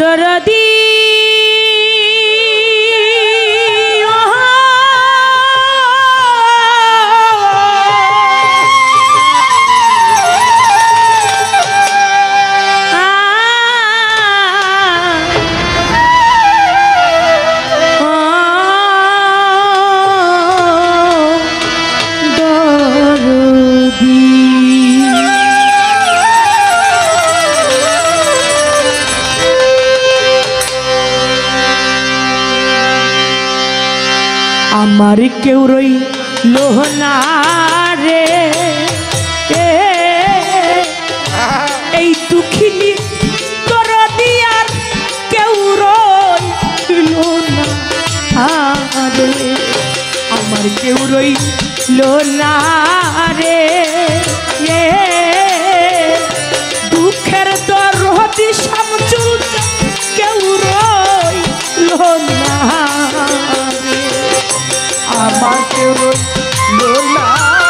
দরদি আমার কেউ রইল না রে এই দুঃখিনী দরদি আর কেউ রইল না রে আমার কেউ রইল না রে দুঃখের দরদি শামসুল কেউ রইল না আমাকে রইল না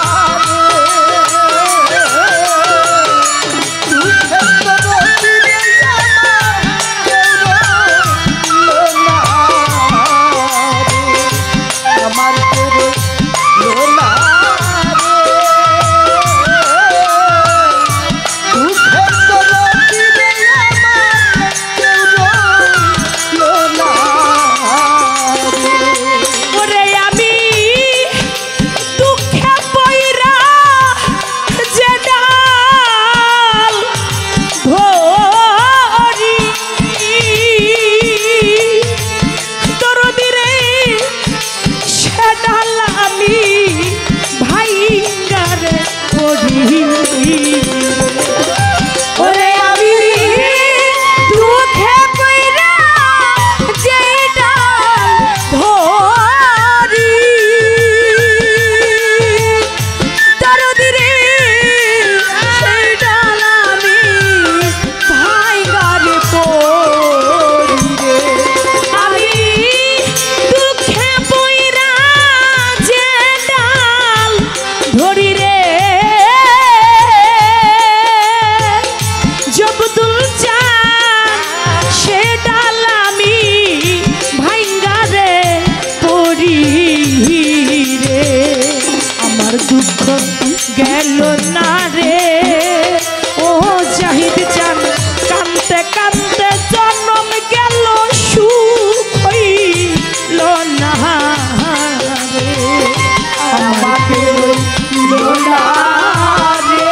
গেল না রে ও জাহিদ জান কানতে কানতে জন্ম গেল সুখ হইল না রে আমাকে রইল না রে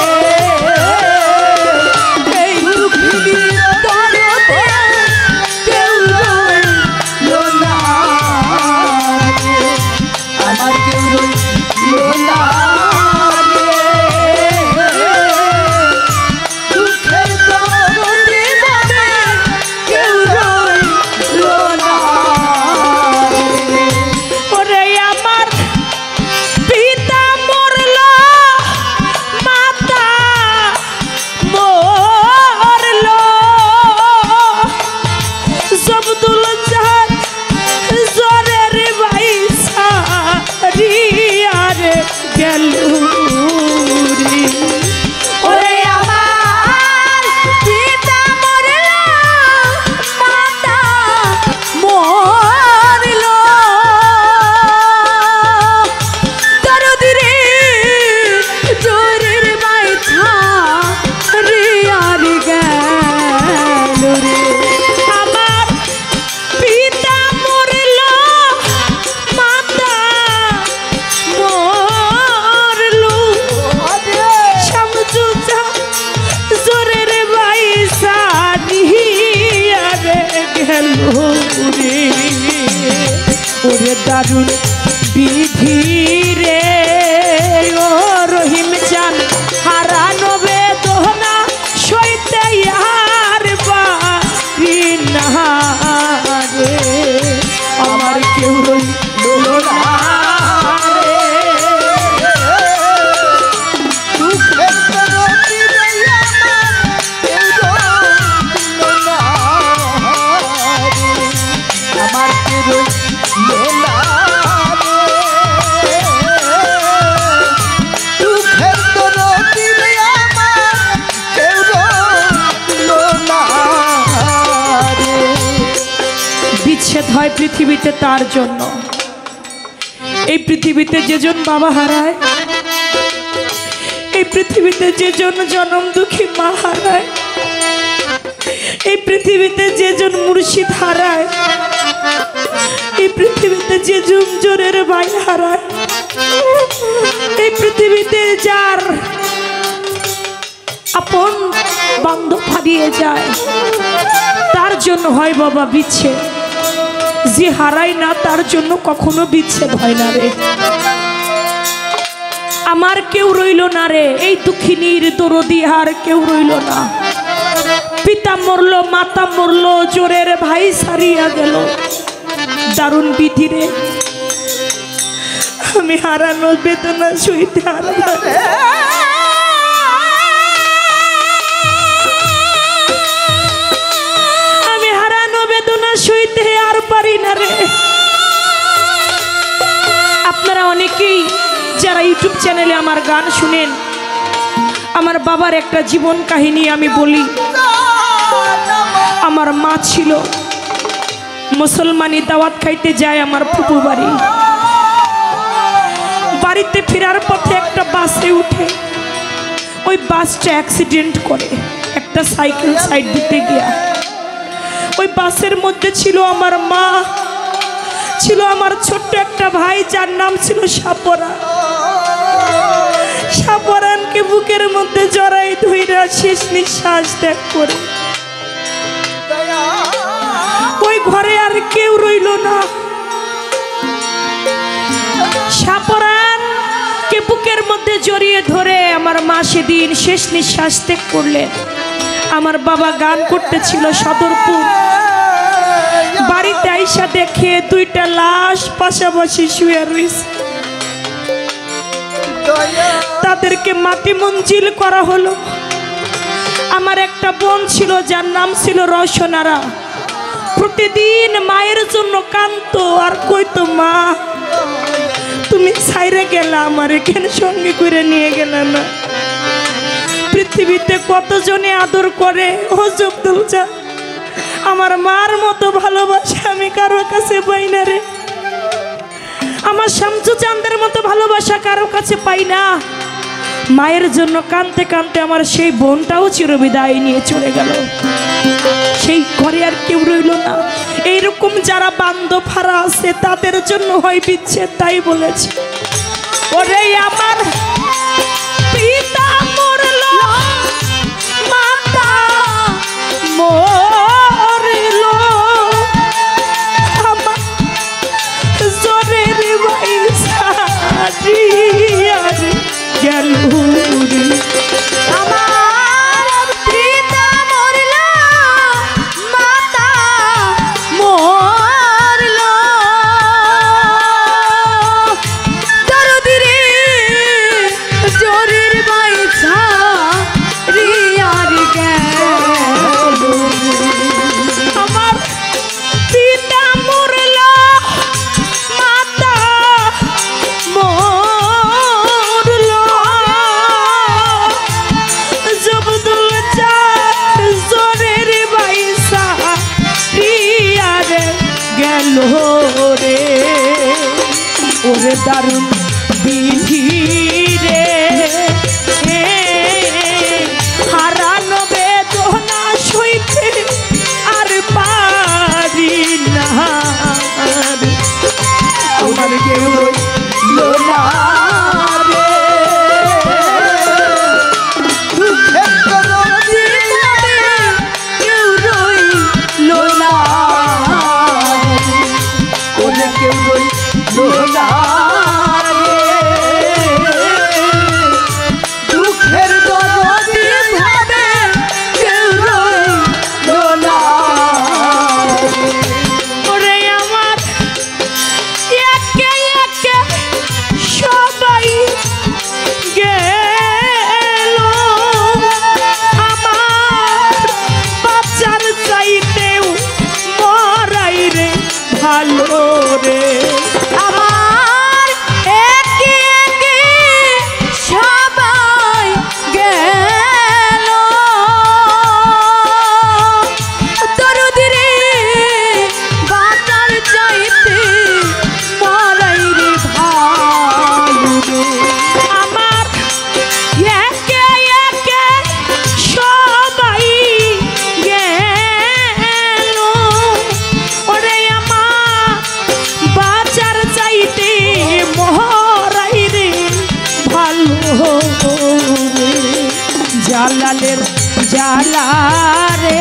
এই দুঃখিনী দরদি কেউ রইল না রে আমার কেউ রইল না পৃথিবীতে তার জন্য। এই পৃথিবীতে যেজন বাবা হারায়, এই পৃথিবীতে যেজন জনম দুঃখী মা হারায়, এই পৃথিবীতে যেজন মুর্শিদ হারায়, এই পৃথিবীতে যে জোরের ভাই হারায়, এই পৃথিবীতে যার আপন বান্ধব হারিয়ে যায়, তার জন্য হয় বাবা বিচ্ছেদ। যে হারায় না তার জন্য কখনো বিচ্ছেদ হয় না রে। আমার কেউ রইল না রে, এই দুঃখিনীর দরদি আর কেউ রইল না। পিতা মরলো, মাতা মরলো, জোরের ভাই সারিয়া গেল, দারুণ বিধি রে। আমি হারানো বেদনা সইতে আমি হারানো বেদনা সইতে আর পারি না রে। আপনারা অনেকেই যারা ইউটিউব চ্যানেলে আমার গান শুনেন, আমার বাবার একটা জীবন কাহিনী আমি বলি। আমার মা ছিল মুসলমানি, দাওয়াত খাইতে যায় আমার ফুপু বাড়ি। বাড়িতে ফেরার পথে একটা বাসে উঠে, ওই বাসটা অ্যাক্সিডেন্ট করে একটা সাইকেল সাইড দিতে গিয়া। ওই বাসের মধ্যে ছিল আমার মা, ছিল আমার ছোট্ট একটা ভাই যার নাম ছিল সাপরান। সাপরানকে বুকের মধ্যে জড়াই ধইরা শেষ নিঃশ্বাস ত্যাগ করে ওই ঘরে আর কেউ রইল না। সাপরানকে বুকের মধ্যে জড়িয়ে ধরে আমার মা সেদিন শেষ নিঃশ্বাস ত্যাগ করলেন। আমার বাবা গান করতেছিল সদরপুর। বাড়িতে আইসা দেখে দুইটা লাশ পাশাপাশি শুয়ে রয়েছে। তাদেরকে মাটি মঞ্জিল করা হলো। আমার একটা বোন ছিল যার নাম ছিল রওশনারা। প্রতিদিন মায়ের জন্য কাঁদতো আর কইতো, মা তুমি ছাইরে গেলা, আমার এখানে সঙ্গে করে নিয়ে গেলে না। পৃথিবীতে কতজনে আদর করে, ও জব্দুল চা, আমার মার মতো ভালোবাসা আমি কারো কাছে পাই না রে। আমার শামসু চাঁদের মতো ভালোবাসা কারো কাছে পাই না। মায়ের জন্য কাঁদতে কাঁদতে আমার সেই বোনটাও চিরবিদায় নিয়ে চলে গেল। সেই ঘরে আর কেউ রইল না। এইরকম যারা বান্ধব হারা আছে তাদের জন্য হয় বিচ্ছেদ, তাই বলেছে। ওরে আমার পিতা মরল, মাতা মরল, আমার জোরের ভাই সারিয়া গেল। আমার পিতা মরল, মাতা মরল, দরদি রে জোরের ভাই সারিয়া গেল। আমার পিতা মরল, মাতা মরল, জব্দুল চাঁদ জোরের ভাই সারিয়া গেল রে। ওরে দারুণ বিধি রে, হারানো বেদনা সইতে আর পারি না। আমার কেউ রইল না রে, কেউ রইল না, ওরে কেউ রইল না জালালের জালা রে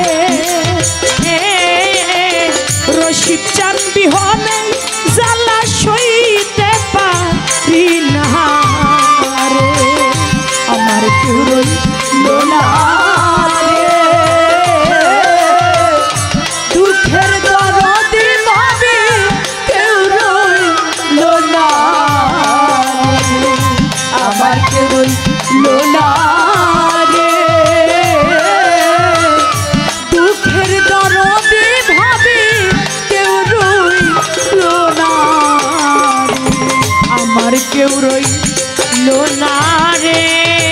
রশিদ চান বিহনে জালা সইতে পারি না রে আমার কেউ রইল না রে দুঃখের দরদি ভাবি কেউ রইল না আমার কেউ রইল না রে দুঃখের দরদি ভাবি কেউ রইল না আমার কেউ রইল না রে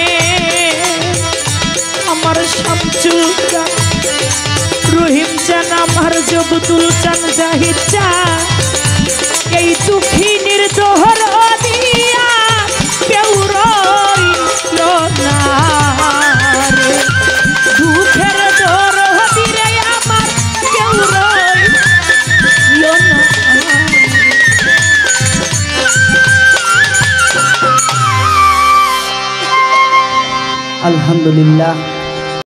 আমার শামসুল চান রহিম চান আমার জবতুল চান জাহিদ চান এই দুঃখী নির্দোহর দিয়া কেউ রইল না রে দুঃখের দরদি রে আমার কেউ রইল না আলহামদুলিল্লাহ।